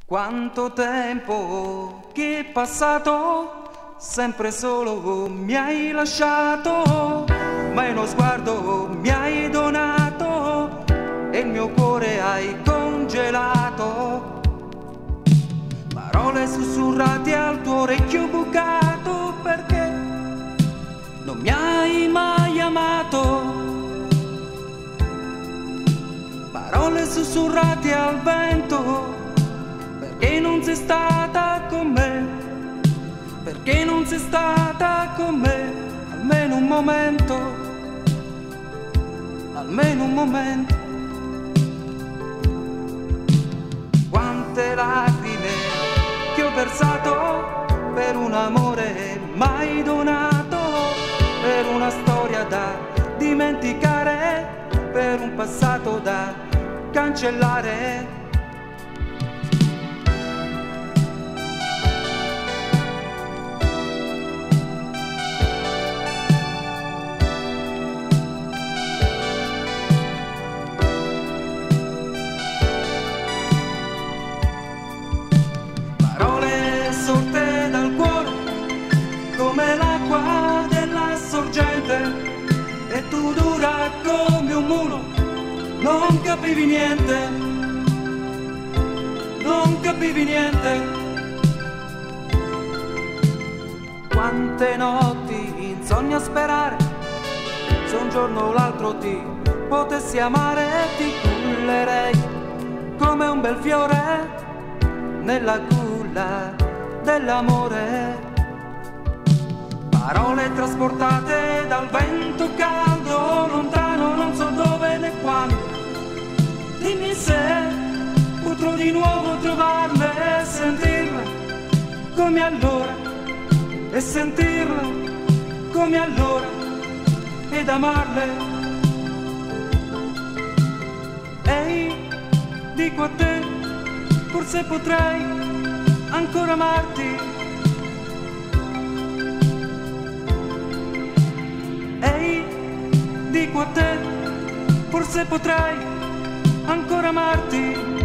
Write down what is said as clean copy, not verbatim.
Quanto tempo che è passato, sempre solo mi hai lasciato, ma uno sguardo mi hai donato e il mio cuore hai congelato. Parole sussurrate al tuo orecchio bucato, perché non mi hai mai amato. Parole sussurrate al vento, perché non sei stata con me, perché non sei stata con me, almeno un momento, almeno un momento. Quante lacrime che ho versato per un amore mai donato, per una storia da dimenticare, per un passato da cancellare. Parole sorte dal cuore come l'acqua della sorgente, e tu dura come un muro, non capivi niente, non capivi niente. Quante notti insonni a sperare, se un giorno o l'altro ti potessi amare, ti cullerei come un bel fiore nella culla dell'amore. Parole trasportate dal vento caldo, lontano non so dove né quando. Dimmi se potrò di nuovo trovarle e sentirle come allora, e sentirle come allora, ed amarle. Ehi, dico a te, forse potrei ancora amarti. Ehi, dico a te, forse potrei ancora amarti.